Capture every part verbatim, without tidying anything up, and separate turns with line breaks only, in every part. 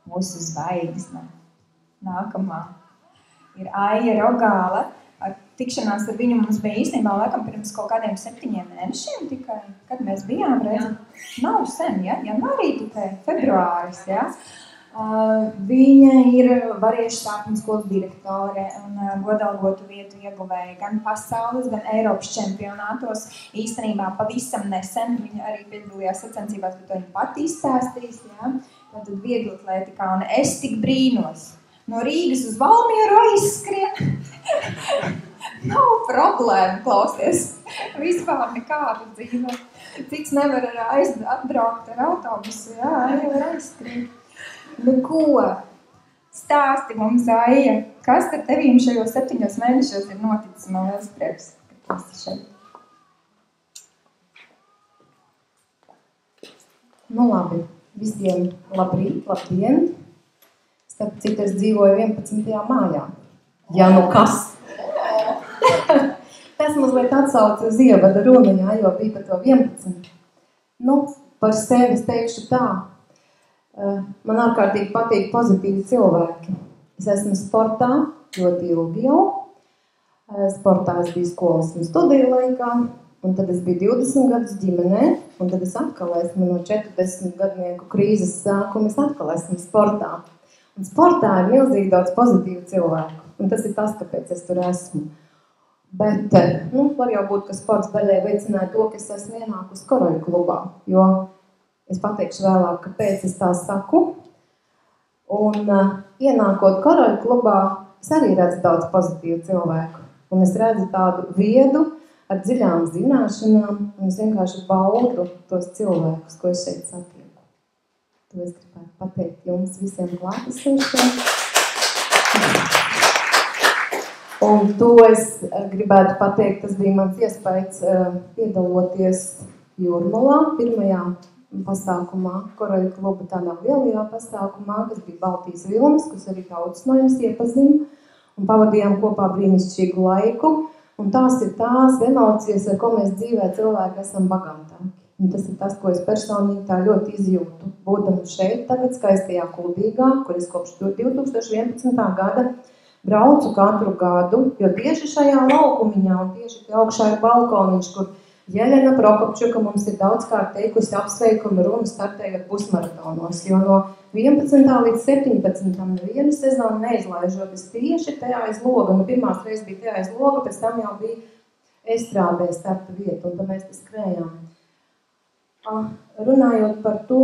mūsu zvaigzne. Nākamā ir Aija Rogāle. Ar tikšanās ar viņu mums bija īstenībā laikam pirms kaut kādiem septiņiem mēnešiem tikai, kad mēs bijām redzi. Nav sen, ja? Janvārī tikai, februāris, ja? Uh, viņa ir variešu sākuma skolas direktore un uh, godalgotu vietu ieguvēja gan pasaules, gan Eiropas čempionātos. Īstenībā pavisam nesen viņa arī piedalījās sacensībās, bet to viņa pati izstāstīs, ja? Tad viegli atletikā, un es tik brīnos. No Rīgas uz Valmieru aizskrien. Nav problēma, klausties. Vispār nekādu dzīvo. Cits nevar aiz, atbraukt ar autobusu, jā, arī var aizskrien. Nu ko? Stāsti mums, Aija, kas ar tevīm šajos septiņos mēnešos ir noticis? Man liels prieks, ka esi šeit.
Nu labi, visiem labrīt, labdien. Starp citu, es dzīvoju vienpadsmitajā mājā. Ja nu kas? Tas mazliet atsauc uz ievada runu, jā, jo bija par to vienpadsmit. Nu, par sevi es teikšu tā. Man ārkārtīgi patīk pozitīvi cilvēki. Es esmu sportā ļoti ilgi jau. Sportā es biju skolas un studiju laikā, un tad es biju divdesmit gadus ģimenē, un tad es atkal esmu no četrdesmit gadnieku krīzes sākuma, es atkal esmu sportā. Un sportā ir milzīgi daudz pozitīvu cilvēku, un tas ir tas, kāpēc es tur esmu. Bet, nu, var jau būt, ka sports daļai veicināja to, ka es esmu ienākusi Koroļu klubā, jo es pateikšu vēlāk, kāpēc es tā saku. Un uh, ienākot Koroļu klubā, es arī redzu daudz pozitīvu cilvēku. Un es redzu tādu viedu ar dziļām zināšanām, un es vienkārši baudu tos cilvēkus, ko es šeit satieku. To es gribētu pateikt jums visiem klātesošiem. Un to es gribētu pateikt, tas bija mans iespējas uh, piedaloties Jūrmalā, pirmajā pasākumā, Koroļu kluba tādā lielajā pasākumā, kas bija Baltijas vilnis, kas arī daudz no jums iepazina, un pavadījām kopā brīnišķīgu laiku, un tās ir tās emocijas, ar ko mēs dzīvē cilvēki esam bagātāki. Un tas ir tas, ko es personīgi tā ļoti izjūtu, būdama šeit, tagad skaistajā Kuldīgā, kur es kopš divi tūkstoši vienpadsmitā gada braucu katru gadu, jo tieši šajā laukumiņā un tieši pie augšā ir balkoniņš, kur Jelena Prokopčuka mums ir daudzkārt teikusi apsveikuma runu startējot pusmaratonos, jo no vienpadsmitā līdz septiņpadsmitam nevienu sezonu neizlaižot. Es tieši tajā aiz loga, nu pirmās reizes bija tajā aiz loga, pēc tam jau bija estrādē starta vieta, un tad mēs te skrējām. Runājot par to,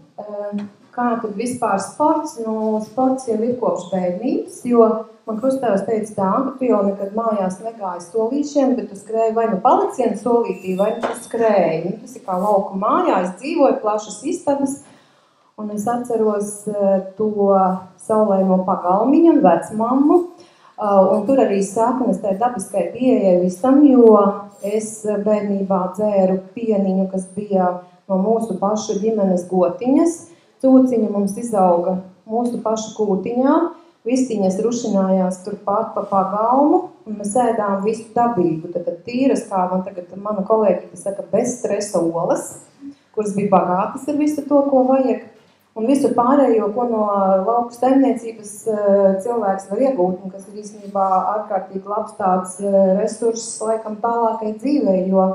kā tad vispār sports, nu sports jau ir kopš bērnības, jo man krustāvs teica tā, ka tu jau nekad mājās negāji solīšiem, bet tu skrēji vai nu palicienu solītī, vai nu tu skrēji. Tas ir kā lauku mājā, es dzīvoju plašas istabas, un es atceros to saulēmo pagalmiņu un vecmammu, un tur arī sākumas tai dabiskai pieejai visam, jo es bērnībā dzēru pieniņu, kas bija no mūsu pašu ģimenes gotiņas. Cūciņa mums izauga mūsu pašu kūtiņā, visiņas rušinājās turpat pa pagalmu, un mēs ēdām visu dabīgu. Tad tīras, kā man tagad mana kolēģi saka, bez stresa olas, kuras bija bagātas ar visu to, ko vajag. Un visu pārējo, ko no lauku saimniecības cilvēks var iegūt, un kas ir īstenībā ārkārtīgi labs tāds resurss laikam tālākai dzīvei, jo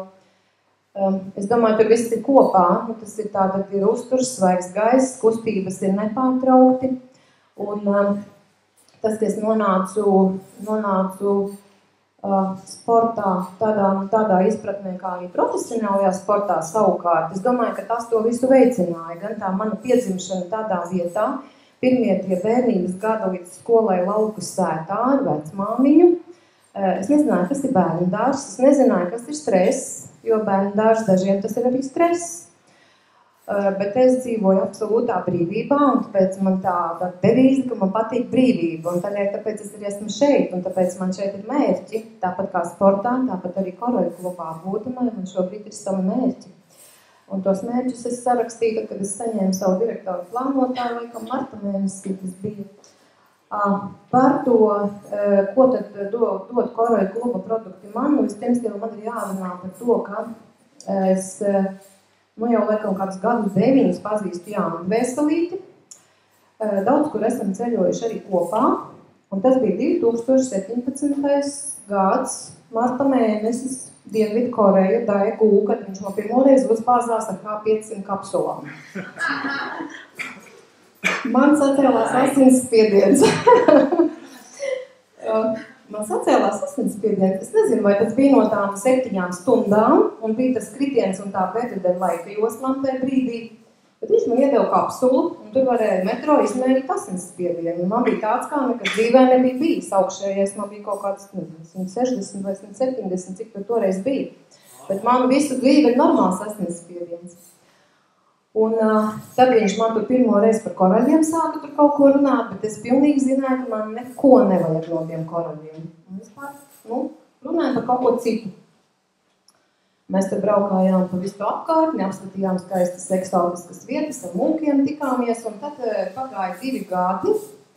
um, es domāju, tur viss ir kopā. Nu, tas ir tātad ir uzturs, svaigs gaiss, kustības ir nepārtraukti. Un um, tas, ka es nonācu, nonācu uh, sportā tādā, tādā izpratnē, kā arī profesionālajā sportā savukārt, es domāju, ka tas to visu veicināja. Gan tā mana piedzimšana tādā vietā, pirmie tie bērnības gada līdz skolai lauku sētā ar vecmāmiņu. Uh, es nezināju, kas ir bērnu dārs, es nezināju, kas ir stress, jo bērnu dārs dažiem tas ir arī stress. Uh, bet es dzīvoju absolūtā brīvībā, un tāpēc man tāda devīze, ka man patīk brīvība, un tādēļ tāpēc es arī esmu šeit, un tāpēc man šeit ir mērķi, tāpat kā sportā, tāpat arī Koroļu klubā būtumai, man šobrīd ir savi mērķi. Un tos mērķus es sarakstīju, kad es saņēmu savu direktoru plānotāju, laikam marta mēnesī tas bija. Uh, par to, uh, ko tad dod, dod Koroļu kluba produkti man, un vispirms jau man ir jārunā par to, ka uh, es uh, nu jau laikam kādus gadus deviņus pazīstu Jānu Veselīti. Daudz, kur esam ceļojuši arī kopā, un tas bija divi tūkstoši septiņpadsmitais gads, marta mēnesis, Dienvidu Koreja, Daegu, kad viņš no pirmoreiz uzbāzās ar kā piecsimt kapsulām. Man sacēlās asinsspiediens. Man sacēlās asinsspiediens. Es nezinu, vai tas bija no tām septiņām stundām, un bija tas kritiens un tā pēdējā laika joslam tajā brīdī. Bet viņš man iedeva kapsulu, un tur varēja metro izmērīt asinsspiedienu. Man bija tāds, kā nekad dzīvē nebija bijis. Augšējais man bija kaut kāds simt sešdesmit vai simt septiņdesmit, cik tur toreiz bija. Bet man visu dzīvi ir normāls asinsspiediens. Un uh, tad viņš man tur pirmo reizi par koraļiem sāka tur kaut ko runāt, bet es pilnīgi zināju, ka man neko nevajag no tiem koraļiem. Un vispār, nu, runājam par kaut ko citu. Mēs tur braukājām pa visu apkārtni, apskatījām skaistas eksotiskas vietas, ar mūkiem tikāmies, un tad uh, pagāja divi gadi.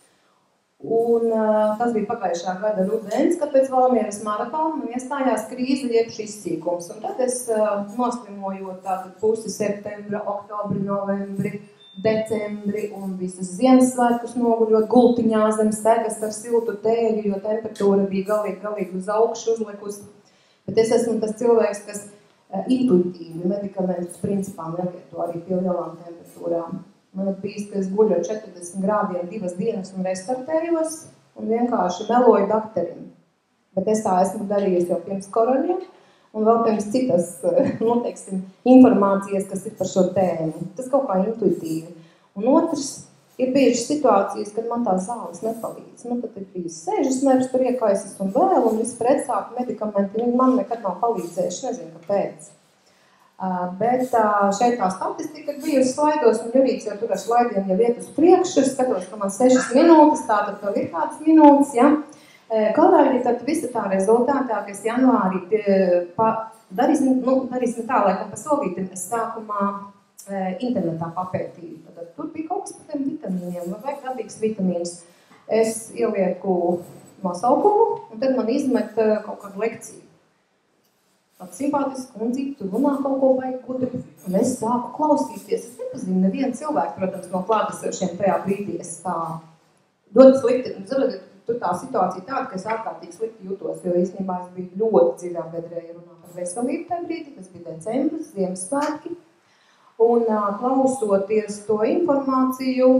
Un uh, tas bija pagājušā gada rudens, kad pēc Valmieras maratona man iestājās krīze jeb šis izsīkums. Un tad es uh, noslimojot tātad pusi septembra, oktobri, novembri, decembri un visas Ziemassvētkus noguļot gultiņā zem segas ar siltu tēju, jo temperatūra bija galīgi, galīgi uz augšu uzlikusi. Bet es esmu tas cilvēks, kas uh, intuitīvi medikamentus principā nelieto arī pie lielām temperatūrām. Man ir bijis, ka es guļu ar četrdesmit grādiem divas dienas un restartējos un vienkārši meloju dakterim. Bet es tā esmu darījusi jau pirms koroļiem un vēl pirms citas, nu, teiksim, informācijas, kas ir par šo tēmu. Tas kaut kā intuitīvi. Un otrs, ir bijušas situācijas, kad man tās zāles nepalīdz. Nu, tad ir bijis sēžas nervs, tur iekaisis un vēl, un visi pretsāku medikamenti, viņi man nekad nav palīdzējuši, nezinu, kāpēc. Uh, bet uh, šeit tā statistika bijusi slaidos, un Jurīts jau tur ar slaidiem jau iet uz priekšu, es skatos, ka man sešas minūtes, tātad tev ir kādas minūtes, ja. Uh, Kolēģi, tad visa tā rezultātā, ka es janvārī pie, pa, darīsim, nu, darīsim tā, laikam pa solītim, es sākumā uh, internetā papētīju. Tad tur bija kaut kas par tiem vitamīniem, man vajag dabīgs vitamīns. Es ielieku nosaukumu, un tad man izmet uh, kaut kādu lekciju. Tāds simpātisks kundzīti, tur runā kaut ko vajag gudri, un es sāku klausīties. Es nepazinu nevienu cilvēku, protams, no klātesošiem tajā brīdī. Es tā ļoti slikti, un zinu, tur tā situācija tāda, ka es ārkārtīgi slikti jutos, jo īstenībā es biju ļoti dziļā bedrē, ja runā par veselību tajā brīdī, tas bija decembris, Ziemassvētki, un klausoties to informāciju,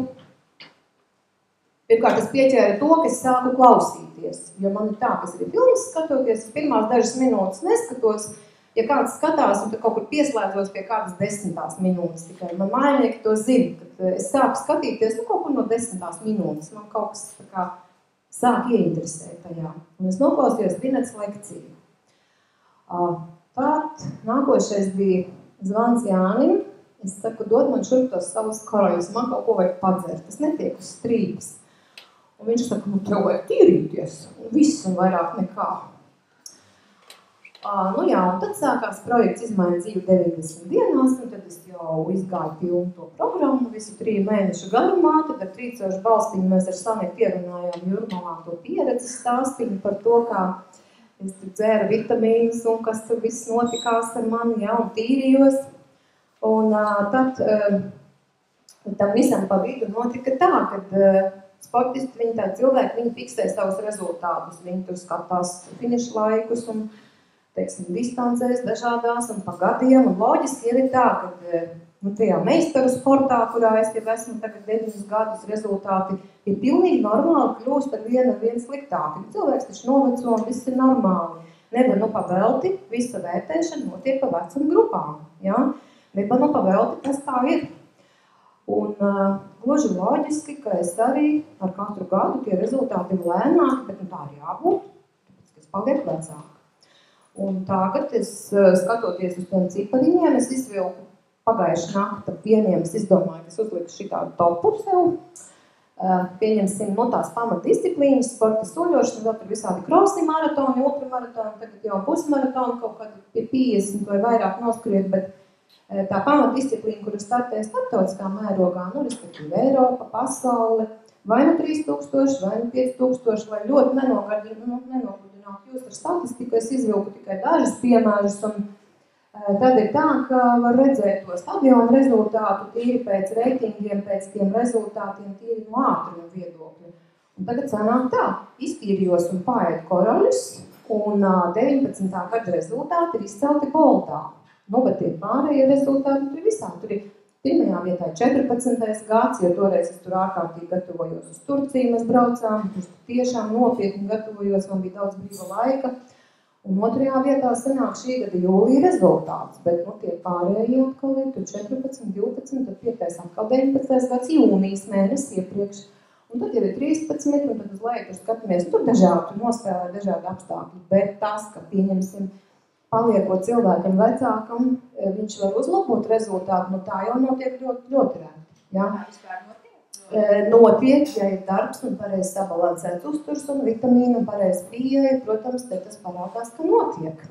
pirmkārt, es pieķēru to, ka es sāku klausīties, jo man ir tā, ka es arī filmas skatoties, es pirmās dažas minūtes neskatos, ja kāds skatās un tad kaut kur pieslēdzos pie kādas desmitās minūtes tikai. Man mājnieki to zina, kad es sāku skatīties, nu kaut kur no desmitās minūtes, man kaut kas tā kā sāk ieinteresēt tajā. Un es noklausījos Vinets lekciju. Tād, nākošais bija zvans Jānim, es saku, dod man šurp tos savus koroļus, man kaut ko vajag padzert, tas netiek uz strīpas. Un viņš saka, nu, tev vajag tīrīties, un viss un vairāk nekā. Uh, nu jā, un tad sākās projekts izmaiņa dzīvi deviņdesmit dienās, un tad es jau izgāju pilnu to programmu, visu trīs mēnešu garumā, tad ar trīcošu balstiņu mēs ar Sanētu ierunājām Jurmalā to pieredzi stāstiņu par to, kā es tur dzēru vitamīnus un kas tur viss notikās ar mani, jā, un tīrījos. Un uh, tad uh, tam visam pa vidu notika tā, kad uh, sportisti, viņi tā cilvēki, viņi fiksē savus rezultātus, viņi tur skatās finišu laikus un, teiksim, distancēs dažādās un pa gadiem, un loģiski ir tā, ka nu, tajā meistaru sportā, kurā es jau esmu tagad deviņus gadus, rezultāti ir pilnīgi normāli kļūst ar vienu ar vienu sliktāki. Cilvēks taču noveco un viss ir normāli. Nevar nu pavelti, visa vērtēšana notiek pa vecuma grupām, ja? Nevar nu pavelti, kas tā ir. Un uh, gluži loģiski, ka es arī ar katru gadu tie rezultāti ir lēnāki, bet nu, tā ir jābūt, tāpēc, ka es palieku vecāka. Un tagad es, uh, skatoties uz tiem cipariņiem, es izvilku pagājuši nakta pieniem, es izdomāju, ka es uzliku šitādu topu sev. Uh, pieņemsim no tās pamatdisciplīnas, sporta soļošana, vēl tur visādi krosi maratoni, ultramaratoni, tagad jau pusmaratoni, kaut kādi piecdesmit vai vairāk noskriet, bet tā pamatdisciplīna, kuru startē starptautiskā mērogā, nu, respektīvi Eiropa, pasaule, vai nu trīs tūkstoši, vai nu pieci tūkstoši, lai ļoti nenogurdinātu nu, jūs ar statistiku, es izvilku tikai dažas piemērus, un Tad ir tā, ka var redzēt to stadionu rezultātu tīri pēc reitingiem, pēc tiem rezultātiem, tīri no ātruma viedokļa. Un tagad sanāk tā, iztīrijos un paēd koroļus, un deviņpadsmitā gada rezultāti ir izcelti boldā. Nu, bet tie pārējie rezultāti tur visā. Tur ir pirmajā vietā četrpadsmitais gads, jo toreiz es tur ārkārtīgi gatavojos uz Turciju, mēs braucām, tur tiešām nopietni gatavojos, man bija daudz brīva laika. Un otrajā vietā sanāk šī gada jūlija rezultāts, bet nu, tie pārējie atkal ir tur četrpadsmit, divpadsmit, tad piektais atkal deviņpadsmitais gads jūnijas mēnesis iepriekš. Un tad jau ir trīspadsmit, un tad uz leju tur skatāmies, tur dažādi, tur nospēlē dažādi apstākļi, bet tas, ka pieņemsim, paliekot cilvēkam vecākam, viņš var uzlabot rezultātu, nu tā jau notiek ļoti, ļoti rēti. Ja? Notiek, ja ir darbs un pareizi sabalansēts uzturs un vitamīna un pareizi pieeja, protams, te tas parādās, ka notiek.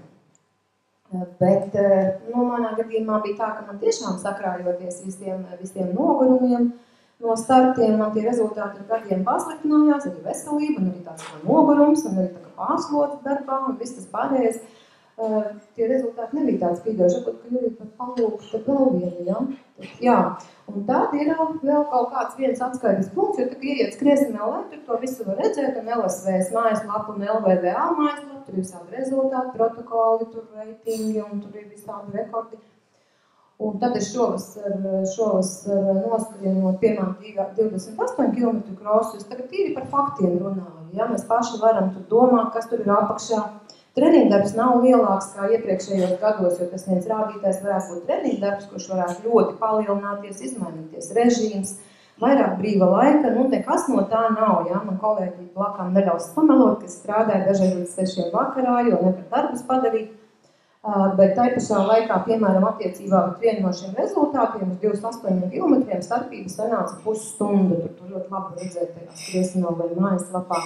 Bet, nu, manā gadījumā bija tā, ka man tiešām sakrājoties visiem, visiem nogurumiem, no startiem, man tie rezultāti ar gadiem pasliktinājās, arī veselība, un arī tāds kā nogurums, un arī tā kā pārslots darbā, un viss tas pārējais. Uh, tie rezultāti nebija tāds spīdoši, ka Jurīt pat palūkta vēl vienu, ja? Jā, un tad ir vēl kaut kāds viens atskaites punkts, jo tad ieiet skriesim L V, tur to visu var redzēt, un L S V S mājaslapu un L V V A mājaslapu, tur ir visādi rezultāti, protokoli, tur reitingi, un tur ir visādi rekordi. Un tad es šovasar, šovasar noskrienot, piemēram, divdesmit astoņu kilometru krosus, tagad tīri par faktiem runāju, ja? Mēs paši varam tur domāt, kas tur ir apakšā. Treniņdarbs nav lielāks kā iepriekšējos gados, jo tas viens rādītājs varētu būt treniņdarbs, kurš varētu ļoti palielināties, izmainīties režīms, vairāk brīva laika, nu nekas no tā nav, ja? Man kolēģi blakām nedaudz pamelot, kas strādāja dažreiz līdz sešiem vakarā, jo nevar darbus padarīt, uh, bet tai pašā laikā, piemēram, attiecībā pret vienu no šiem rezultātiem, uz divdesmit astoņiem kilometriem starpība sanāca pusstundu, tur, tur ļoti labi redzēt tajā skriesinā vai mājaslapā.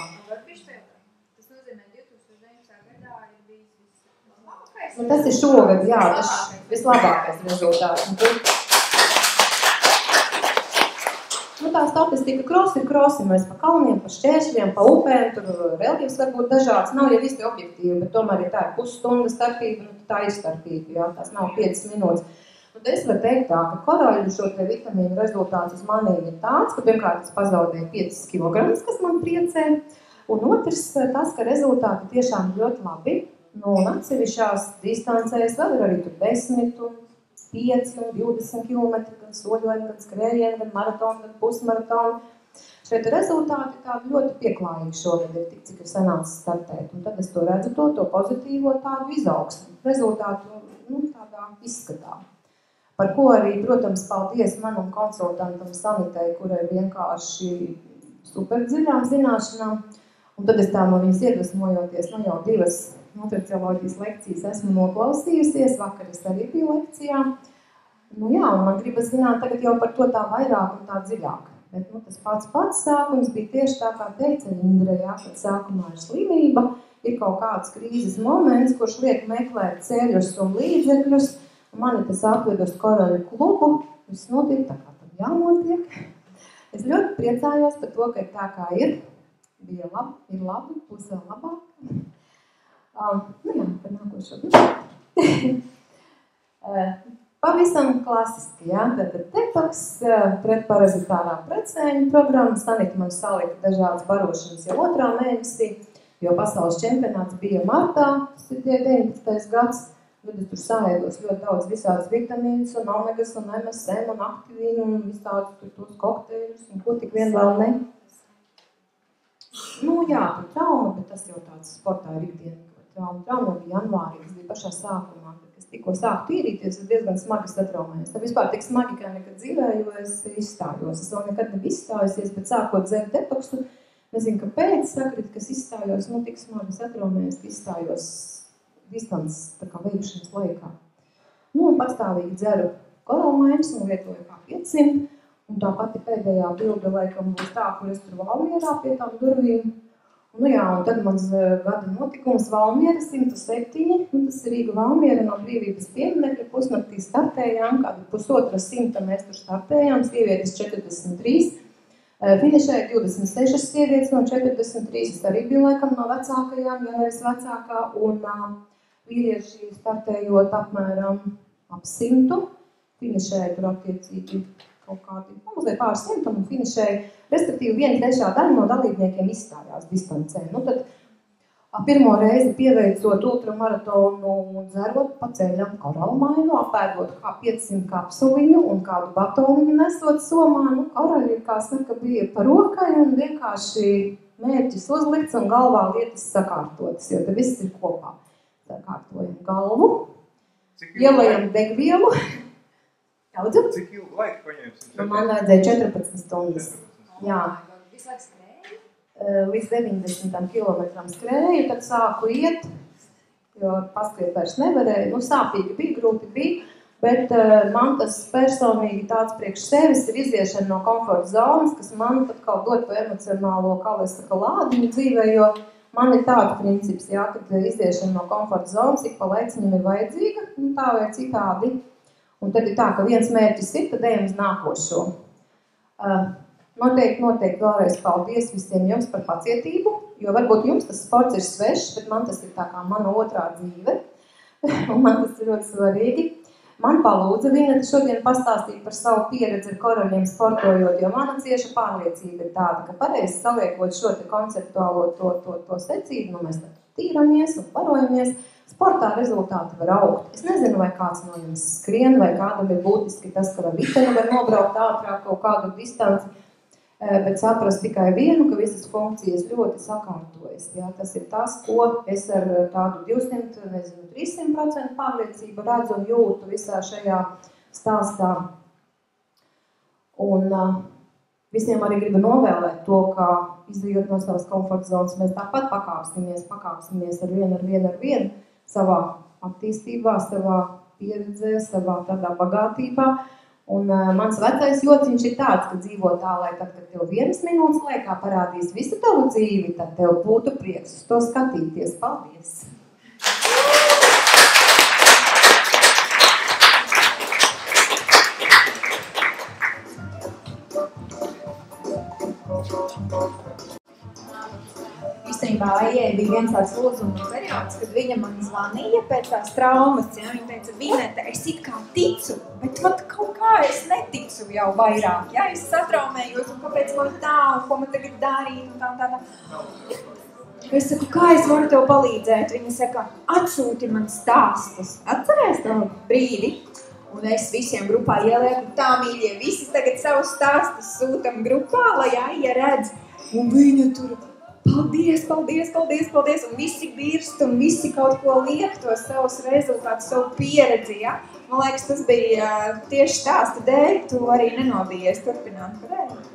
Nu, tas ir šogad, jā, tas vislabākais rezultāts. Nu, tā statistika krosi ir krosi, mēs pa kalniem, pa šķēršļiem, pa upēm, tur reliģijas var būt dažāds, nav jau visi objektīvi, bet tomēr ir tā ir pusstunda starpība, nu, tā ir starpība, jā, tās nav piecas minūtes. Un es varu teikt tā, ka koroļu šo te vitamīnu rezultāts uz maniem ir tāds, ka pirmkārt es pazaudēju piecas kilogramus, kas man priecē, un otrs tas, ka rezultāti tiešām ļoti labi. Nu, un atsevišķās distancēs vēl ir arī tur desmit un pieci un divdesmit kilometri, gan soļojumi, gan skrējieni, gan maratoni, gan pusmaratoni. Šeit rezultāti tādi ļoti pieklājīgi šogad ir tik, cik ir sanācis startēt. Un tad es to redzu, to, to pozitīvo tādu izaugsmu. Rezultātu, nu, tādā izskatā. Par ko arī, protams, paldies manam konsultantam Sanitei, kurai vienkārši superdziļām zināšanām. Un tad es tā no viņas iedvesmojoties, nu jau divas nutricioloģijas lekcijas esmu noklausījusies, vakar es arī biju lekcijā. Nu jā, un man gribas zināt tagad jau par to tā vairāk un tā dziļāk. Bet nu, tas pats pats sākums bija tieši tā, kā teica Indra, jā, kad sākumā ir slimība, ir kaut kāds krīzes moments, kurš liek meklēt ceļus un līdzekļus. Un mani tas atved uz koroļu klubu, viss notiek tā, kā tam jānotiek. Es ļoti priecājos par to, ka ir tā, kā ir. Bija labi, ir labi, būs vēl labāk. Um, nu jā, par nākošo uh, pavisam klasiski, jā, tātad detoks, uh, pretparazitārā pretsēņu programma, Sanita man salika dažādas barošanas jau otrā mēnesī, jo pasaules čempionāts bija martā, tas ir tie deviņpadsmitais gads, tad es tur saēdos ļoti daudz visādas vitamīnas un omegas un M S M un aktivīnu un visādus tur tos kokteļus un ko tik vien vēl ne. Nu jā, tur trauma, bet tas jau tāds sportā ir ikdiena. Trauma, trauma bija janvārī, tas bija pašā sākumā, kad es tikko sāku tīrīties, es diezgan smagi satraumējos. Tā vispār tik smagi, kā nekad dzīvē, jo es izstājos. Es vēl nekad nebiju izstājusies, bet sākot dzert detoksu, nezinu, kāpēc sakrit, kas izstājos, nu tik smagi satraumējos, ka izstājos distants tā kā veikšanas laikā. Nu, un pastāvīgi dzeru koralmaiņas un lietoju kā piecsimt, un tā pati pēdējā bilde laikam būs tā, kur es tur Valmierā pie tām durvīm. Nu jā, un tad mans gada notikums Valmiera simt septiņi, un tas ir Rīga Valmiera no brīvības pieminekļa, pusnaktī startējām, kādu pusotra simta mēs tur startējām, sievietes četrdesmit trīs, finišēja divdesmit sešas sievietes no četrdesmit trīs, es arī biju laikam no vecākajām, jo nevis vecākā, un vīrieši startējot apmēram ap simtu, finišēja tur attiecīgi kaut kādi, nu, mazliet pār simtam un finišēja, respektīvi viena trešā daļa no dalībniekiem izstājās distancē. Nu, tad pirmo reizi pieveicot ultramaratonu un dzerot pa ceļam koralmainu, apēdot kā piecsimt kapsuliņu un kādu batoniņu nesot somā, nu, korali, kā saka, bija pa rokai un vienkārši mērķis uzlikts un galvā lietas sakārtotas, jo te viss ir kopā. Sakārtojam galvu, ielējam degvielu. Daudz?
Cik ilgu laiku paņēmis?
Nu, man vajadzēja četrpadsmit stundas. Jā.
Visu laiku skrēju?
Līdz deviņdesmit kilometram skrēju, tad sāku iet, jo paskriet vairs nevarēju. Nu, sāpīgi bija, grūti bija, bet uh, man tas personīgi tāds priekš sevis ir iziešana no komforta zonas, kas man pat kaut dod to emocionālo, kā lai saka, lādiņu dzīvē, jo man ir tāds princips, jā, kad iziešana no komforta zonas, ik pa laiciņam ir vajadzīga, un tā vai citādi. Un tad ir tā, ka viens mērķis ir, tad ejam uz nākošo. Uh, noteikti, noteikti vēlreiz paldies visiem jums par pacietību, jo varbūt jums tas sports ir svešs, bet man tas ir tā kā mana otrā dzīve, un man tas ir ļoti svarīgi. Man palūdza viņa šodien pastāstīt par savu pieredzi ar koroļiem sportojot, jo mana cieša pārliecība ir tāda, ka pareizi saliekot šo te konceptuālo to, to, to secību, nu mēs tad tīramies un parojamies, sportā rezultāti var augt. Es nezinu, vai kāds no jums skrien, vai kādam ir būtiski tas, ka ar viteni var nobraukt ātrāk kaut kādu distanci, bet saprast tikai vienu, ka visas funkcijas ļoti sakārtojas. Jā, tas ir tas, ko es ar tādu divsimt, nezinu, trīssimt procentu pārliecību redzu un jūtu visā šajā stāstā. Un uh, visiem arī gribu novēlēt to, ka izējot no savas komforta zonas, mēs tāpat pakāpsimies, pakāpsimies ar vienu, ar vienu, ar vienu savā attīstībā, savā pieredzē, savā tādā bagātībā. Un uh, mans vecais jociņš ir tāds, ka dzīvo tā, lai tad, kad tev vienas minūtes laikā parādīs visu tavu dzīvi, tad tev būtu prieks uz to skatīties. Paldies!
Īstenībā Aijai bija viens tāds lūzuma periods, kad viņa man zvanīja pēc tās traumas, ja? Viņa teica, Vinete, es it kā ticu, bet vat kaut kā es neticu jau vairāk, ja? Es satraumējos, un kāpēc man tā, un ko man tagad darīt, un tā, tā, tā. Es saku, kā es varu tev palīdzēt? Viņa saka, atsūti man stāstus. Atcerēs tev brīdi? Un es visiem grupā ielieku, tā mīļie, visi tagad savus stāstus sūtam grupā, lai Aija redz. Un viņa tur, paldies, paldies, paldies, paldies, un visi birst, un visi kaut ko liek tos savus rezultātus, savu pieredzi, ja? Man liekas, tas bija tieši stāsta dēļ, tu arī nenobijies turpināt. Pareizi?